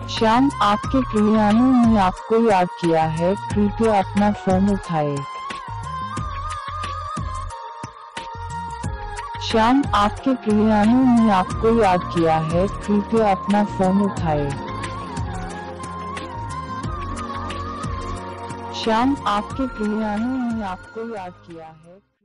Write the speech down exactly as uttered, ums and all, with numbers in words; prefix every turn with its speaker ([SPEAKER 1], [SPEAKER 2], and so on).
[SPEAKER 1] श्याम, आपके प्रियाणु ने आपको याद किया है, कृपया अपना फोन उठाएं। श्याम, आपके प्रियाणु ने आपको याद किया है, कृपया अपना फोन उठाएं। श्याम, आपके प्रियाणु ने आपको याद किया है।